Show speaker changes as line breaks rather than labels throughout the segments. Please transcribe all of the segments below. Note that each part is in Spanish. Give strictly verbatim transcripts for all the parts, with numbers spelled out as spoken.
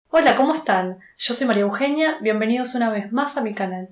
Hola, ¿cómo están? Yo soy María Eugenia, bienvenidos una vez más a mi canal.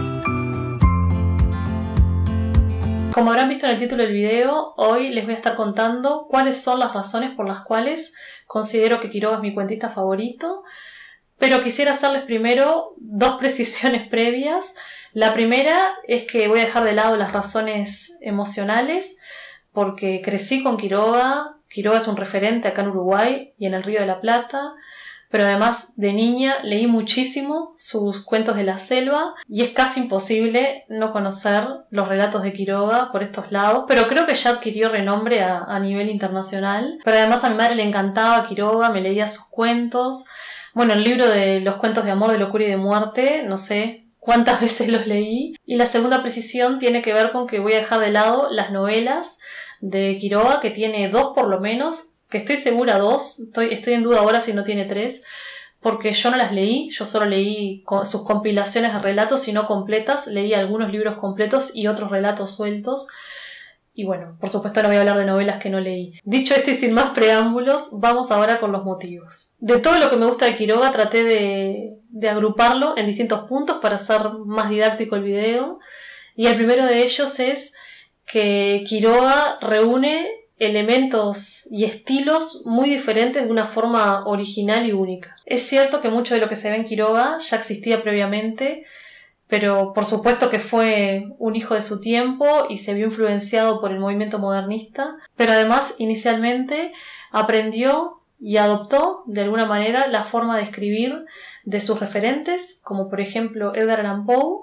Como habrán visto en el título del video, hoy les voy a estar contando cuáles son las razones por las cuales considero que Quiroga es mi cuentista favorito, pero quisiera hacerles primero dos precisiones previas. La primera es que voy a dejar de lado las razones emocionales, porque crecí con Quiroga. Quiroga es un referente acá en Uruguay y en el Río de la Plata, pero además de niña leí muchísimo sus cuentos de la selva y es casi imposible no conocer los relatos de Quiroga por estos lados, pero creo que ya adquirió renombre a, a nivel internacional. Pero además a mi madre le encantaba Quiroga, me leía sus cuentos. Bueno, el libro de los cuentos de amor, de locura y de muerte, no sé cuántas veces los leí. Y la segunda precisión tiene que ver con que voy a dejar de lado las novelas de Quiroga, que tiene dos por lo menos, que estoy segura dos, estoy, estoy en duda ahora si no tiene tres, porque yo no las leí, yo solo leí sus compilaciones de relatos y no completas, leí algunos libros completos y otros relatos sueltos. Y bueno, por supuesto no voy a hablar de novelas que no leí. Dicho esto y sin más preámbulos, vamos ahora con los motivos. De todo lo que me gusta de Quiroga traté de, de agruparlo en distintos puntos para hacer más didáctico el video. Y el primero de ellos es que Quiroga reúne elementos y estilos muy diferentes de una forma original y única. Es cierto que mucho de lo que se ve en Quiroga ya existía previamente, pero por supuesto que fue un hijo de su tiempo y se vio influenciado por el movimiento modernista, pero además inicialmente aprendió y adoptó de alguna manera la forma de escribir de sus referentes, como por ejemplo Edgar Allan Poe,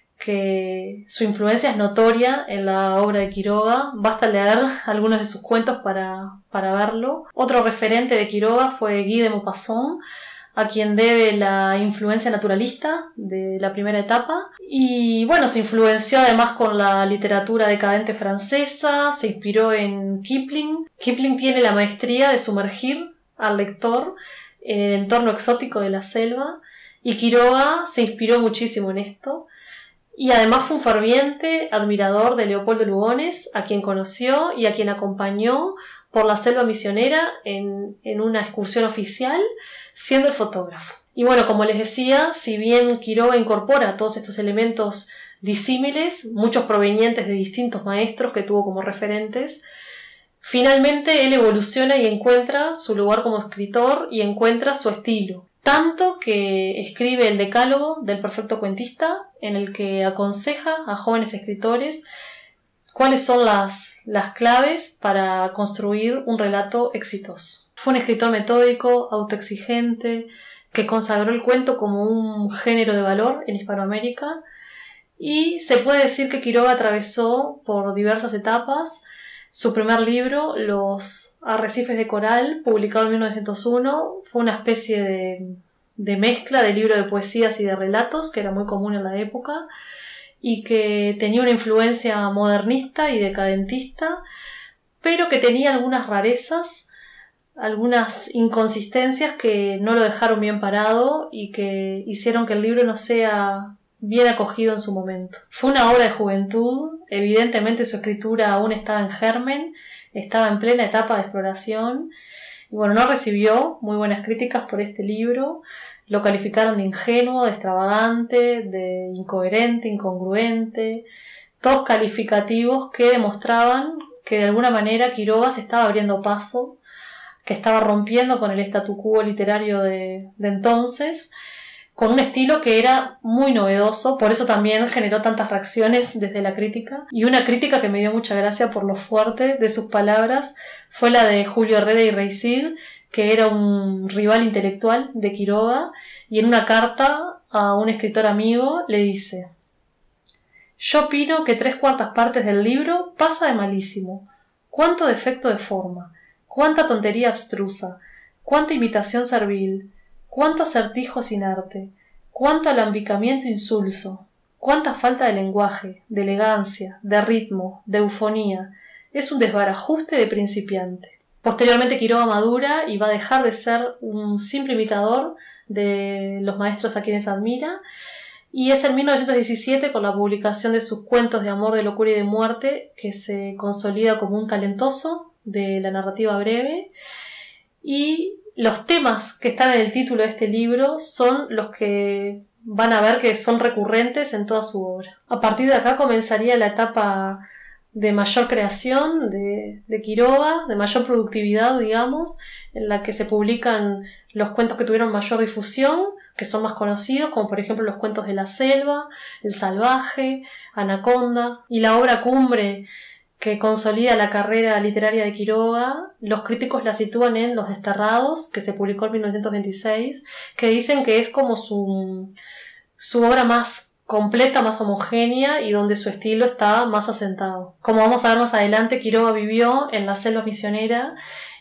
que su influencia es notoria en la obra de Quiroga. Basta leer algunos de sus cuentos para, para verlo. Otro referente de Quiroga fue Guy de Maupassant, a quien debe la influencia naturalista de la primera etapa. Y bueno, se influenció además con la literatura decadente francesa, se inspiró en Kipling. Kipling tiene la maestría de sumergir al lector en el entorno exótico de la selva, y Quiroga se inspiró muchísimo en esto. Y además fue un ferviente admirador de Leopoldo Lugones, a quien conoció y a quien acompañó por la selva misionera en, en una excursión oficial, siendo el fotógrafo. Y bueno, como les decía, si bien Quiroga incorpora todos estos elementos disímiles, muchos provenientes de distintos maestros que tuvo como referentes, finalmente él evoluciona y encuentra su lugar como escritor y encuentra su estilo. Tanto que escribe el Decálogo del Perfecto Cuentista, en el que aconseja a jóvenes escritores cuáles son las, las claves para construir un relato exitoso. Fue un escritor metódico, autoexigente, que consagró el cuento como un género de valor en Hispanoamérica, y se puede decir que Quiroga atravesó por diversas etapas. Su primer libro, Los Arrecifes de Coral, publicado en mil novecientos uno, fue una especie de, de mezcla de libro de poesías y de relatos, que era muy común en la época, y que tenía una influencia modernista y decadentista, pero que tenía algunas rarezas, algunas inconsistencias que no lo dejaron bien parado y que hicieron que el libro no sea bien acogido en su momento. Fue una obra de juventud, evidentemente su escritura aún estaba en germen, estaba en plena etapa de exploración, y bueno, no recibió muy buenas críticas por este libro. Lo calificaron de ingenuo, de extravagante, de incoherente, incongruente, todos calificativos que demostraban que de alguna manera Quiroga se estaba abriendo paso, que estaba rompiendo con el statu quo literario de, de entonces, con un estilo que era muy novedoso, por eso también generó tantas reacciones desde la crítica. Y una crítica que me dio mucha gracia por lo fuerte de sus palabras fue la de Julio Herrera y Rey Cid, que era un rival intelectual de Quiroga, y en una carta a un escritor amigo le dice: «Yo opino que tres cuartas partes del libro pasa de malísimo. Cuánto defecto de forma, cuánta tontería abstrusa, cuánta imitación servil, cuánto acertijo sin arte, cuánto alambicamiento insulso, cuánta falta de lenguaje, de elegancia, de ritmo, de eufonía. Es un desbarajuste de principiante». Posteriormente Quiroga madura y va a dejar de ser un simple imitador de los maestros a quienes admira, y es en mil novecientos diecisiete, con la publicación de sus cuentos de amor, de locura y de muerte, que se consolida como un talentoso de la narrativa breve, y Los temas que están en el título de este libro son los que van a ver que son recurrentes en toda su obra. A partir de acá comenzaría la etapa de mayor creación de, de Quiroga, de mayor productividad, digamos, en la que se publican los cuentos que tuvieron mayor difusión, que son más conocidos, como por ejemplo los cuentos de la selva, El salvaje, Anaconda, y la obra cumbre que consolida la carrera literaria de Quiroga, los críticos la sitúan en Los desterrados, que se publicó en mil novecientos veintiséis, que dicen que es como su, su obra más completa, más homogénea y donde su estilo está más asentado. Como vamos a ver más adelante, Quiroga vivió en la selva misionera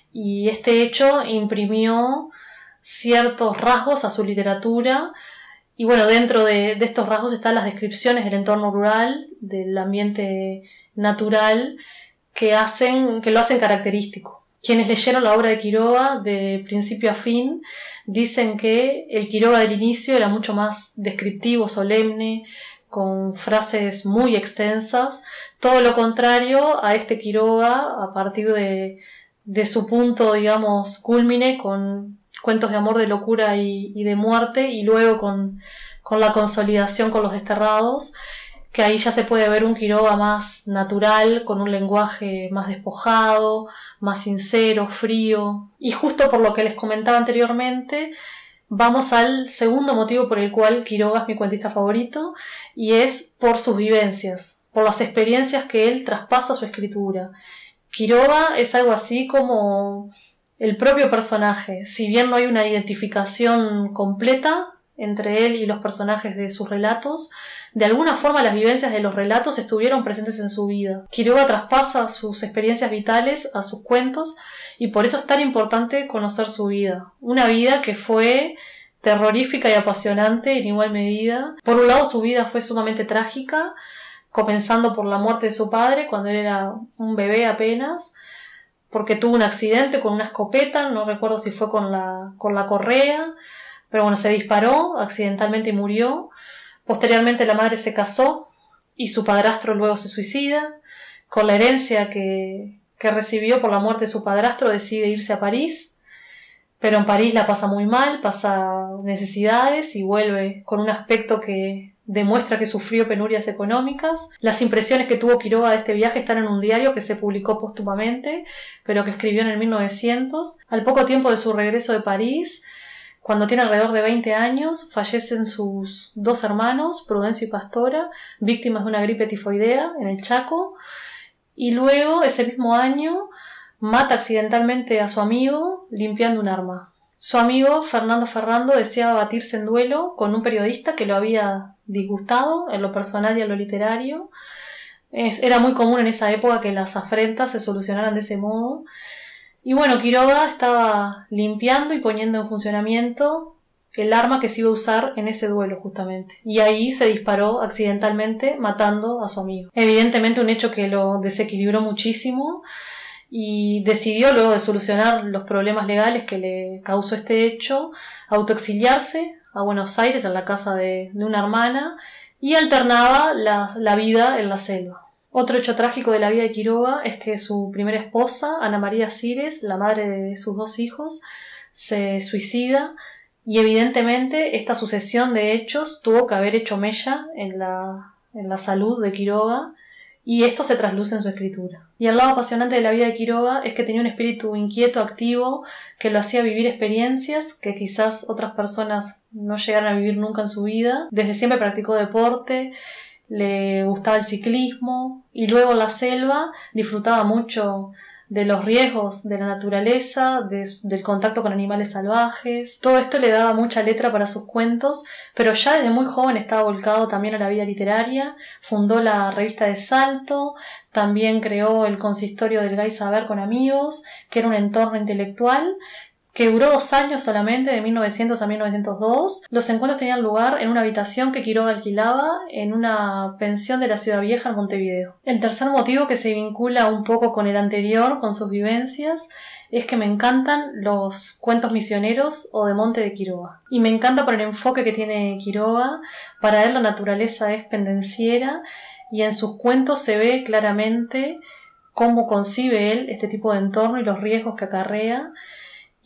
y este hecho imprimió ciertos rasgos a su literatura. Y bueno, dentro de, de estos rasgos están las descripciones del entorno rural, del ambiente natural, que hacen, que lo hacen característico. Quienes leyeron la obra de Quiroga de principio a fin dicen que el Quiroga del inicio era mucho más descriptivo, solemne, con frases muy extensas. Todo lo contrario a este Quiroga, a partir de, de su punto, digamos, cúlmine, con cuentos de amor, de locura y, y de muerte, y luego con, con la consolidación con Los desterrados, que ahí ya se puede ver un Quiroga más natural, con un lenguaje más despojado, más sincero, frío. Y justo por lo que les comentaba anteriormente, vamos al segundo motivo por el cual Quiroga es mi cuentista favorito, y es por sus vivencias, por las experiencias que él traspasa a su escritura. Quiroga es algo así como el propio personaje. Si bien no hay una identificación completa entre él y los personajes de sus relatos, de alguna forma las vivencias de los relatos estuvieron presentes en su vida. Quiroga traspasa sus experiencias vitales a sus cuentos y por eso es tan importante conocer su vida. Una vida que fue terrorífica y apasionante en igual medida. Por un lado, su vida fue sumamente trágica, comenzando por la muerte de su padre cuando él era un bebé apenas, porque tuvo un accidente con una escopeta, no recuerdo si fue con la, con la correa, pero bueno, se disparó accidentalmente y murió. Posteriormente la madre se casó y su padrastro luego se suicida. Con la herencia que, que recibió por la muerte de su padrastro decide irse a París, pero en París la pasa muy mal, pasa necesidades y vuelve con un aspecto que demuestra que sufrió penurias económicas. Las impresiones que tuvo Quiroga de este viaje están en un diario que se publicó póstumamente, pero que escribió en el mil novecientos. Al poco tiempo de su regreso de París, cuando tiene alrededor de veinte años, fallecen sus dos hermanos, Prudencio y Pastora, víctimas de una gripe tifoidea en el Chaco, y luego, ese mismo año, mata accidentalmente a su amigo limpiando un arma. Su amigo, Fernando Ferrando, deseaba batirse en duelo con un periodista que lo había disgustado en lo personal y en lo literario. Es, era muy común en esa época que las afrentas se solucionaran de ese modo. Y bueno, Quiroga estaba limpiando y poniendo en funcionamiento el arma que se iba a usar en ese duelo justamente. Y ahí se disparó accidentalmente matando a su amigo. Evidentemente un hecho que lo desequilibró muchísimo y decidió, luego de solucionar los problemas legales que le causó este hecho, autoexiliarse a Buenos Aires en la casa de, de una hermana y alternaba la, la vida en la selva. Otro hecho trágico de la vida de Quiroga es que su primera esposa, Ana María Cires, la madre de sus dos hijos, se suicida y evidentemente esta sucesión de hechos tuvo que haber hecho mella en la, en la salud de Quiroga y esto se trasluce en su escritura. Y el lado apasionante de la vida de Quiroga es que tenía un espíritu inquieto, activo, que lo hacía vivir experiencias que quizás otras personas no llegaron a vivir nunca en su vida. Desde siempre practicó deporte, le gustaba el ciclismo y luego en la selva disfrutaba mucho de los riesgos de la naturaleza, de, del contacto con animales salvajes. Todo esto le daba mucha letra para sus cuentos, pero ya desde muy joven estaba volcado también a la vida literaria. Fundó la revista de Salto, también creó el consistorio del Gay Saber con amigos, que era un entorno intelectual que duró dos años solamente, de mil novecientos a mil novecientos dos. Los encuentros tenían lugar en una habitación que Quiroga alquilaba en una pensión de la Ciudad Vieja en Montevideo. El tercer motivo, que se vincula un poco con el anterior, con sus vivencias, es que me encantan los cuentos misioneros o de monte de Quiroga. Y me encanta por el enfoque que tiene Quiroga. Para él la naturaleza es pendenciera y en sus cuentos se ve claramente cómo concibe él este tipo de entorno y los riesgos que acarrea.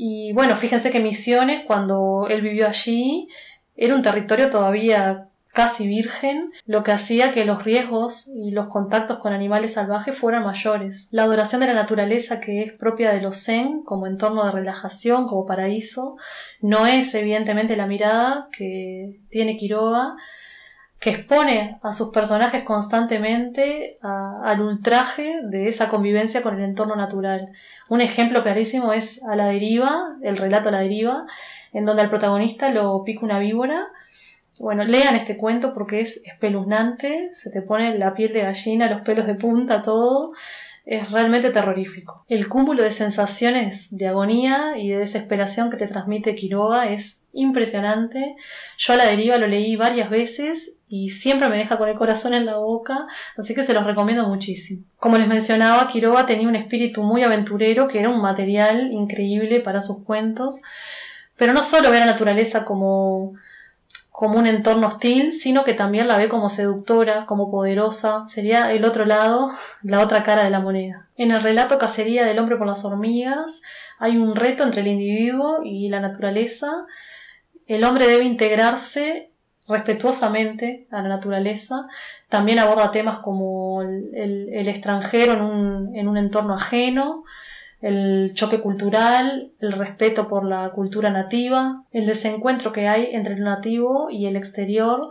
Y bueno, fíjense que Misiones, cuando él vivió allí, era un territorio todavía casi virgen, lo que hacía que los riesgos y los contactos con animales salvajes fueran mayores. La adoración de la naturaleza, que es propia de los zen como entorno de relajación, como paraíso, no es evidentemente la mirada que tiene Quiroga, que expone a sus personajes constantemente a, al ultraje de esa convivencia con el entorno natural. Un ejemplo clarísimo es A la deriva, el relato A la deriva, en donde al protagonista lo pica una víbora. Bueno, lean este cuento porque es espeluznante, se te pone la piel de gallina, los pelos de punta, todo. Es realmente terrorífico. El cúmulo de sensaciones de agonía y de desesperación que te transmite Quiroga es impresionante. Yo A la deriva lo leí varias veces y siempre me deja con el corazón en la boca, así que se los recomiendo muchísimo. Como les mencionaba, Quiroga tenía un espíritu muy aventurero que era un material increíble para sus cuentos, pero no solo ve a la naturaleza como como un entorno hostil, sino que también la ve como seductora, como poderosa. Sería el otro lado, la otra cara de la moneda. En el relato Cacería del hombre por las hormigas hay un reto entre el individuo y la naturaleza. El hombre debe integrarse respetuosamente a la naturaleza. También aborda temas como el, el, el extranjero en un, en un entorno ajeno, el choque cultural, el respeto por la cultura nativa, el desencuentro que hay entre el nativo y el exterior,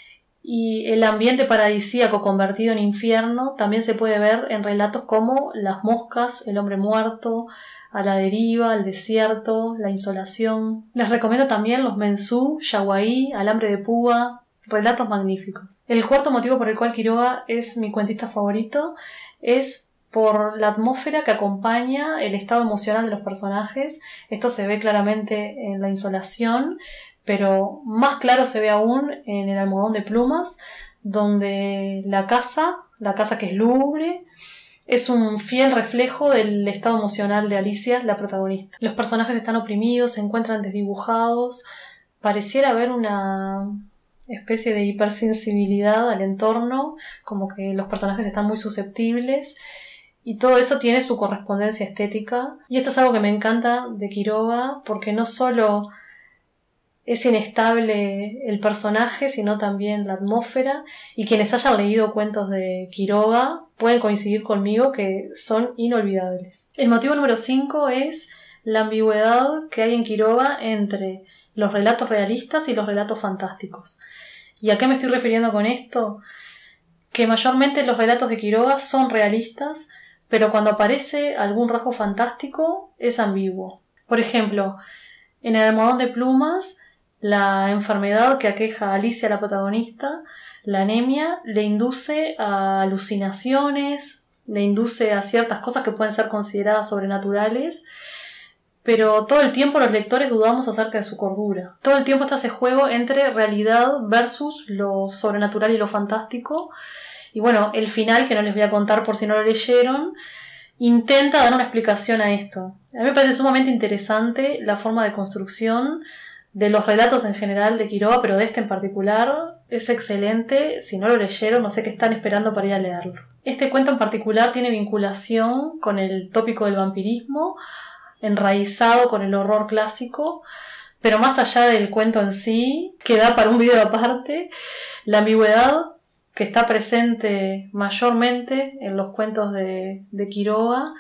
y el ambiente paradisíaco convertido en infierno también se puede ver en relatos como Las moscas, El hombre muerto, A la deriva, El desierto, La insolación. Les recomiendo también los Mensú, Yaguaí, Alambre de púa, relatos magníficos. El cuarto motivo por el cual Quiroga es mi cuentista favorito es por la atmósfera que acompaña el estado emocional de los personajes. Esto se ve claramente en La insolación, pero más claro se ve aún en El almohadón de plumas, donde la casa, la casa que es lúgubre, es un fiel reflejo del estado emocional de Alicia, la protagonista. Los personajes están oprimidos, se encuentran desdibujados, pareciera haber una especie de hipersensibilidad al entorno, como que los personajes están muy susceptibles. Y todo eso tiene su correspondencia estética. Y esto es algo que me encanta de Quiroga, porque no solo es inestable el personaje, sino también la atmósfera. Y quienes hayan leído cuentos de Quiroga pueden coincidir conmigo que son inolvidables. El motivo número cinco es la ambigüedad que hay en Quiroga entre los relatos realistas y los relatos fantásticos. ¿Y a qué me estoy refiriendo con esto? Que mayormente los relatos de Quiroga son realistas, pero cuando aparece algún rasgo fantástico es ambiguo. Por ejemplo, en El almohadón de plumas, la enfermedad que aqueja a Alicia, la protagonista, la anemia, le induce a alucinaciones, le induce a ciertas cosas que pueden ser consideradas sobrenaturales, pero todo el tiempo los lectores dudamos acerca de su cordura. Todo el tiempo está ese juego entre realidad versus lo sobrenatural y lo fantástico. Y bueno, el final, que no les voy a contar por si no lo leyeron, intenta dar una explicación a esto. A mí me parece sumamente interesante la forma de construcción de los relatos en general de Quiroga, pero de este en particular es excelente. Si no lo leyeron, no sé qué están esperando para ir a leerlo. Este cuento en particular tiene vinculación con el tópico del vampirismo, enraizado con el horror clásico, pero más allá del cuento en sí, que da para un video aparte, la ambigüedad que está presente mayormente en los cuentos de, de Quiroga,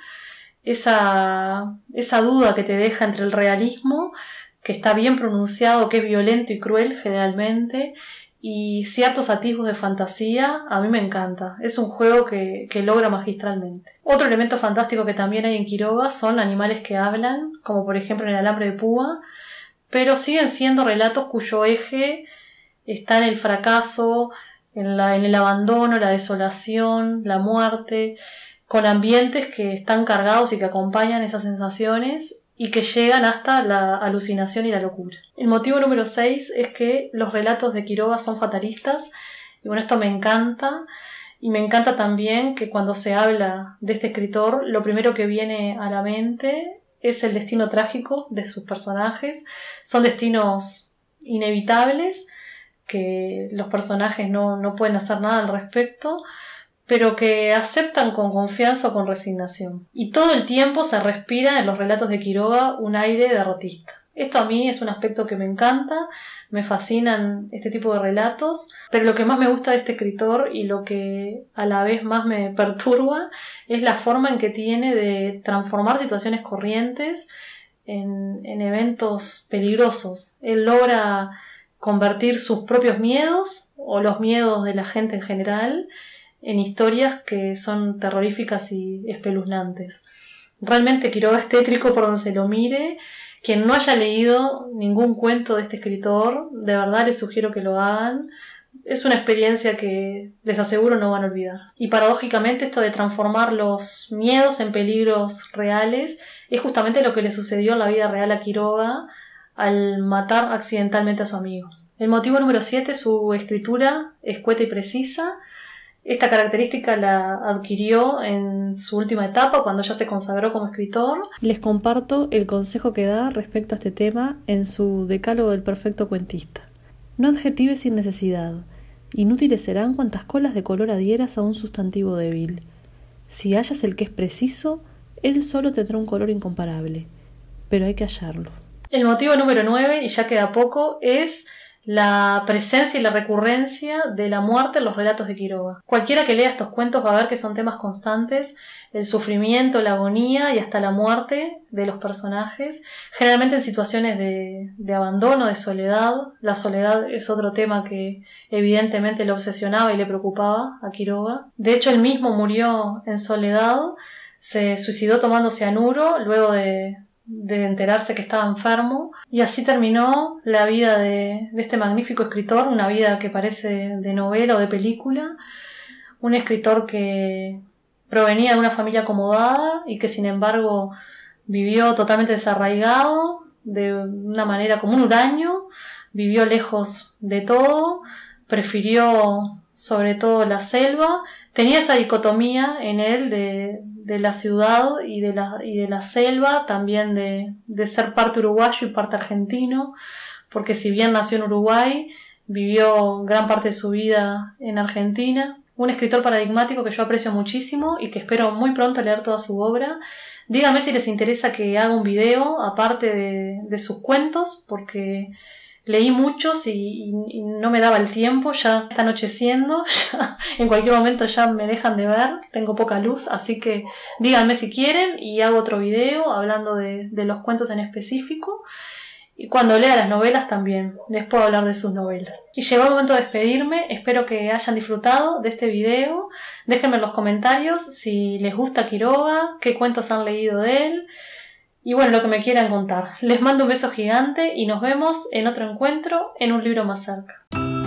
esa, esa duda que te deja entre el realismo, que está bien pronunciado, que es violento y cruel generalmente, y ciertos atisbos de fantasía, a mí me encanta. Es un juego que, que logra magistralmente. Otro elemento fantástico que también hay en Quiroga son animales que hablan, como por ejemplo en El alambre de púa, pero siguen siendo relatos cuyo eje está en el fracaso, En, la, en el abandono, la desolación, la muerte, con ambientes que están cargados y que acompañan esas sensaciones y que llegan hasta la alucinación y la locura. El motivo número seis es que los relatos de Quiroga son fatalistas, y bueno, esto me encanta, y me encanta también que cuando se habla de este escritor, lo primero que viene a la mente es el destino trágico de sus personajes. Son destinos inevitables, que los personajes no, no pueden hacer nada al respecto, pero que aceptan con confianza o con resignación. Y todo el tiempo se respira en los relatos de Quiroga un aire derrotista. Esto a mí es un aspecto que me encanta, me fascinan este tipo de relatos, pero lo que más me gusta de este escritor y lo que a la vez más me perturba es la forma en que tiene de transformar situaciones corrientes en, en eventos peligrosos. Él logra convertir sus propios miedos o los miedos de la gente en general en historias que son terroríficas y espeluznantes. Realmente Quiroga es tétrico por donde se lo mire. Quien no haya leído ningún cuento de este escritor, de verdad les sugiero que lo hagan. Es una experiencia que les aseguro no van a olvidar. Y paradójicamente esto de transformar los miedos en peligros reales es justamente lo que le sucedió en la vida real a Quiroga al matar accidentalmente a su amigo. El motivo número siete, su escritura escueta y precisa. Esta característica la adquirió en su última etapa, cuando ya se consagró como escritor. Les comparto el consejo que da respecto a este tema en su Decálogo del perfecto cuentista. No adjetives sin necesidad. Inútiles serán cuantas colas de color adhieras a un sustantivo débil. Si hallas el que es preciso, él solo tendrá un color incomparable, pero hay que hallarlo. El motivo número nueve, y ya queda poco, es la presencia y la recurrencia de la muerte en los relatos de Quiroga. Cualquiera que lea estos cuentos va a ver que son temas constantes, el sufrimiento, la agonía y hasta la muerte de los personajes, generalmente en situaciones de, de abandono, de soledad. La soledad es otro tema que evidentemente le obsesionaba y le preocupaba a Quiroga. De hecho, él mismo murió en soledad, se suicidó tomando cianuro luego de de enterarse que estaba enfermo, y así terminó la vida de, de este magnífico escritor, una vida que parece de novela o de película, un escritor que provenía de una familia acomodada y que sin embargo vivió totalmente desarraigado, de una manera como un huraño, vivió lejos de todo, prefirió sobre todo la selva, tenía esa dicotomía en él de, de la ciudad y de la, y de la selva, también de, de ser parte uruguayo y parte argentino, porque si bien nació en Uruguay, vivió gran parte de su vida en Argentina. Un escritor paradigmático que yo aprecio muchísimo y que espero muy pronto leer toda su obra. Díganme si les interesa que haga un video aparte de, de sus cuentos, porque leí muchos y, y, y no me daba el tiempo, ya está anocheciendo, ya en cualquier momento ya me dejan de ver, tengo poca luz, así que díganme si quieren y hago otro video hablando de, de los cuentos en específico. Y cuando lea las novelas también, les puedo hablar de sus novelas. Y llegó el momento de despedirme, espero que hayan disfrutado de este video. Déjenme en los comentarios si les gusta Quiroga, qué cuentos han leído de él, y bueno, lo que me quieran contar. Les mando un beso gigante y nos vemos en otro encuentro en Un Libro Más Cerca.